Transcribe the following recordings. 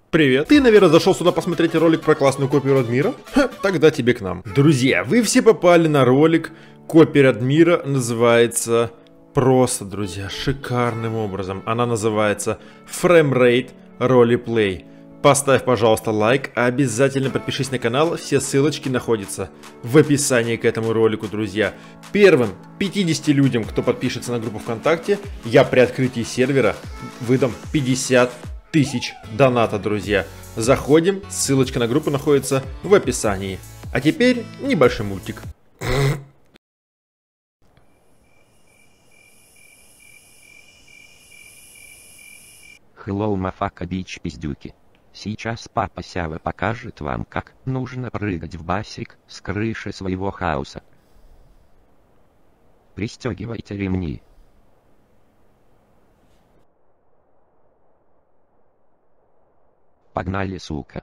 Привет. Ты, наверное, зашел сюда посмотреть ролик про классную копию Радмира? Тогда тебе к нам. Друзья, вы все попали на ролик. Копия Радмира называется просто, друзья, шикарным образом. Она называется Framerate Roleplay. Поставь, пожалуйста, лайк, а обязательно подпишись на канал. Все ссылочки находятся в описании к этому ролику, друзья. Первым 50 людям, кто подпишется на группу ВКонтакте, я при открытии сервера выдам 50 тысяч доната, друзья. Заходим, ссылочка на группу находится в описании. А теперь небольшой мультик. Hello, мафака бич пиздюки. Сейчас папа Сява покажет вам, как нужно прыгать в басик с крыши своего хаоса. Пристегивайте ремни. Погнали, сука.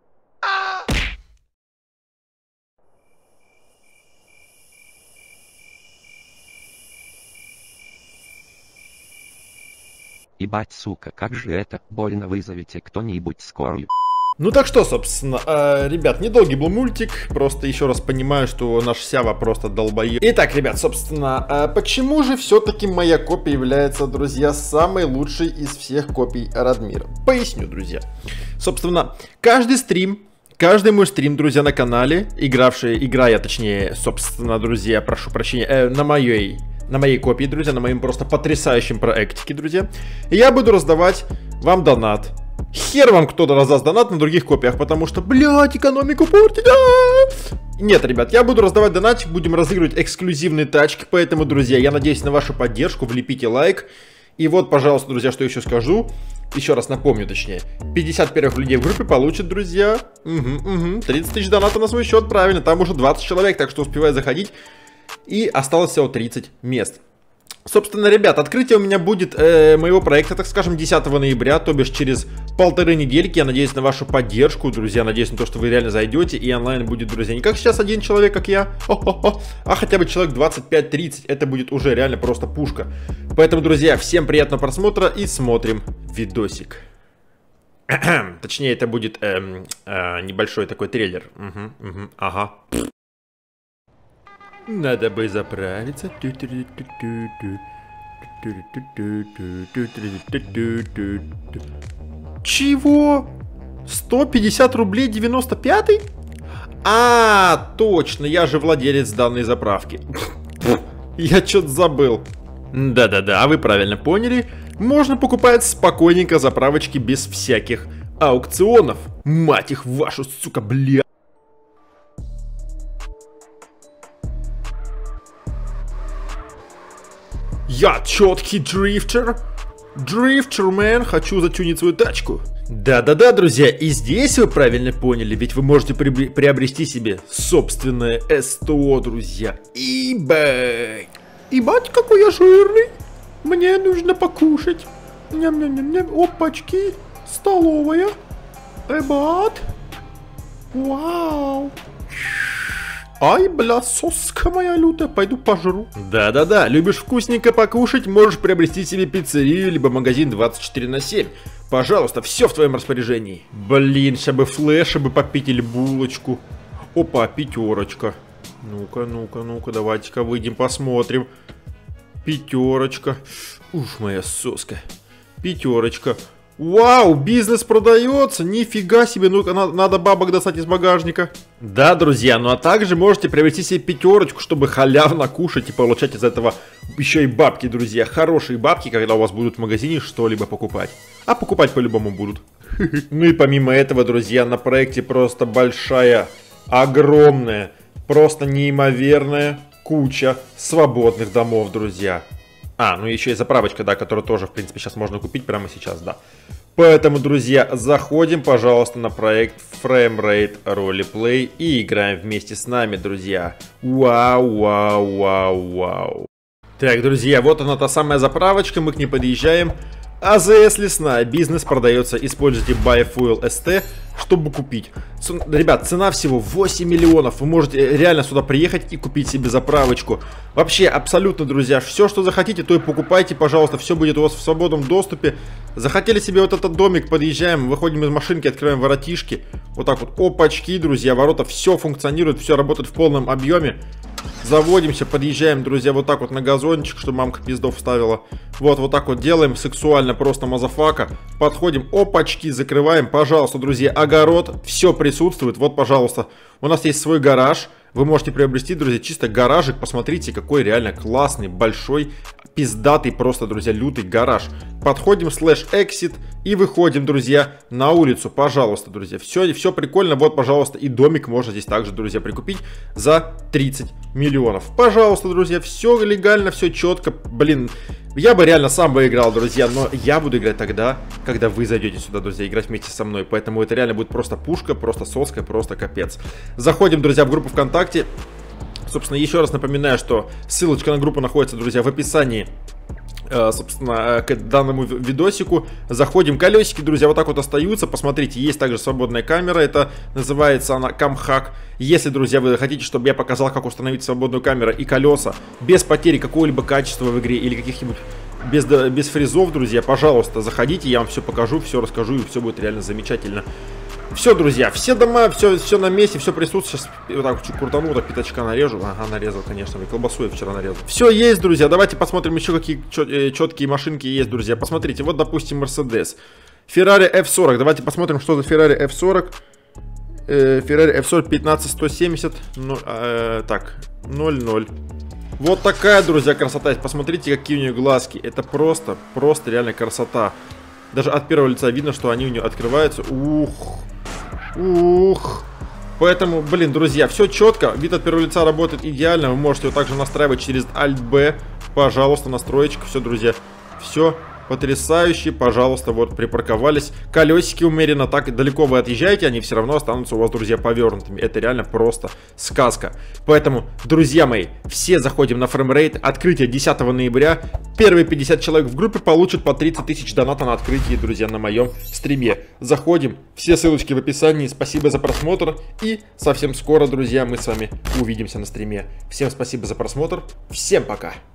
Ебать, сука, как же это больно, вызовите кто-нибудь скорую. Ну так что, собственно, ребят, недолгий был мультик, просто еще раз понимаю, что наш Сява просто долбоеб. Итак, ребят, собственно, почему же все-таки моя копия является, друзья, самой лучшей из всех копий Радмира? Поясню, друзья. Собственно, каждый мой стрим, друзья, на канале, играя, точнее, собственно, друзья, прошу прощения, на моей копии, друзья, на моем просто потрясающем проектике, друзья, я буду раздавать вам донат. Хер вам кто-то раздаст донат на других копиях, потому что, блядь, экономику портить. Нет, ребят, я буду раздавать донатчик, будем разыгрывать эксклюзивные тачки, поэтому, друзья, я надеюсь на вашу поддержку, влепите лайк. И вот, пожалуйста, друзья, что еще скажу, еще раз напомню, точнее, 50 первых людей в группе получат, друзья, 30 тысяч доната на свой счет, правильно, там уже 20 человек, так что успевай заходить. И осталось всего 30 мест. Собственно, ребят, открытие у меня будет моего проекта, так скажем, 10 ноября, то бишь через полторы недельки. Я надеюсь на вашу поддержку, друзья, надеюсь на то, что вы реально зайдете, и онлайн будет, друзья, не как сейчас один человек, как я, а хотя бы человек 25-30, это будет уже реально просто пушка. Поэтому, друзья, всем приятного просмотра и смотрим видосик. Точнее, это будет небольшой такой трейлер. Ага. Надо бы заправиться. Чего? 150 рублей 95-й? А, точно, я же владелец данной заправки. Я что-то забыл. Да-да-да, вы правильно поняли. Можно покупать спокойненько заправочки без всяких аукционов. Мать их вашу, сука, бля. Я четкий дрифтер. Дрифтермен, хочу затюнить свою тачку. Да-да-да, друзья, и здесь вы правильно поняли, ведь вы можете приобрести себе собственное СТО, друзья. Ибать. Ибать, какой я жирный. Мне нужно покушать. Ням-ням-ням-ням. Опачки. Столовая. Эбат. Вау. Ай, бля, соска моя лютая, пойду пожру. Да-да-да, любишь вкусненько покушать, можешь приобрести себе пиццерию, либо магазин 24/7. Пожалуйста, все в твоем распоряжении. Блин, сейчас бы флеша бы попить или булочку. Опа, пятерочка. Ну-ка, ну-ка, ну-ка, давайте-ка выйдем, посмотрим. Пятерочка. Уж моя соска. Пятерочка. Вау, бизнес продается, нифига себе, ну-ка, надо бабок достать из багажника. Да, друзья, ну а также можете приобрести себе пятерочку, чтобы халявно кушать и получать из этого еще и бабки, друзья. Хорошие бабки, когда у вас будут в магазине что-либо покупать. А покупать по-любому будут. Ну и помимо этого, друзья, на проекте просто большая, огромная, просто неимоверная куча свободных домов, друзья. А, ну еще и заправочка, да, которую тоже, в принципе, сейчас можно купить прямо сейчас, да. Поэтому, друзья, заходим, пожалуйста, на проект Framerate Roleplay и играем вместе с нами, друзья. Вау, вау, вау, вау. Так, друзья, вот она, та самая заправочка, мы к ней подъезжаем. АЗС лесная, бизнес продается, используйте BuyFuel ST, чтобы купить. Ребят, цена всего 8 миллионов, вы можете реально сюда приехать и купить себе заправочку. Вообще, абсолютно, друзья, все, что захотите, то и покупайте, пожалуйста, все будет у вас в свободном доступе. Захотели себе вот этот домик, подъезжаем, выходим из машинки, открываем воротишки. Вот так вот, опачки, друзья, ворота, все функционирует, все работает в полном объеме. Заводимся, подъезжаем, друзья, вот так вот на газончик, чтобы мамка пиздов вставила. Вот так вот делаем, сексуально, просто мазафака. Подходим, опачки, закрываем, пожалуйста, друзья, огород, все присутствует. Вот, пожалуйста, у нас есть свой гараж. Вы можете приобрести, друзья, чисто гаражик. Посмотрите, какой реально классный, большой, пиздатый, просто, друзья, лютый гараж. Подходим, /exit и выходим, друзья, на улицу. Пожалуйста, друзья, все прикольно. Вот, пожалуйста, и домик можно здесь также, друзья, прикупить за 30 миллионов. Пожалуйста, друзья, все легально, все четко. Блин, я бы реально сам бы играл, друзья, но я буду играть тогда, когда вы зайдете сюда, друзья, играть вместе со мной. Поэтому это реально будет просто пушка, просто соска, просто капец. Заходим, друзья, в группу ВКонтакте. Собственно, еще раз напоминаю, что ссылочка на группу находится, друзья, в описании, собственно, к данному видосику. Заходим, колесики, друзья, вот так вот остаются. Посмотрите, есть также свободная камера, это называется она камхак. Если, друзья, вы хотите, чтобы я показал, как установить свободную камеру и колеса без потери какого-либо качества в игре или каких-нибудь без фризов, друзья, пожалуйста, заходите, я вам все покажу, все расскажу, и все будет реально замечательно. Все, друзья, все дома, все на месте, все присутствует. Сейчас вот так чуть крутану, так пятачка нарежу. Ага, нарезал, конечно, и колбасу я вчера нарезал. Все есть, друзья, давайте посмотрим еще какие четкие машинки есть, друзья. Посмотрите, вот, допустим, Mercedes. Ferrari F40, давайте посмотрим, что за Ferrari F40. Ferrari F40 15170, так, 00. Вот такая, друзья, красота. Посмотрите, какие у нее глазки. Это просто реально красота. Даже от первого лица видно, что они у нее открываются. Ух. Поэтому, блин, друзья, все четко. Вид от первого лица работает идеально. Вы можете его также настраивать через Alt-B. Пожалуйста, настроечка. Все, друзья, все потрясающе. Пожалуйста, вот припарковались. Колесики умеренно. Так далеко вы отъезжаете, они все равно останутся у вас, друзья, повернутыми. Это реально просто сказка. Поэтому, друзья мои, все заходим на фреймрейт. Открытие 10 ноября. Первые 50 человек в группе получат по 30 тысяч доната на открытие, друзья, на моем стриме. Заходим. Все ссылочки в описании. Спасибо за просмотр. И совсем скоро, друзья, мы с вами увидимся на стриме. Всем спасибо за просмотр. Всем пока.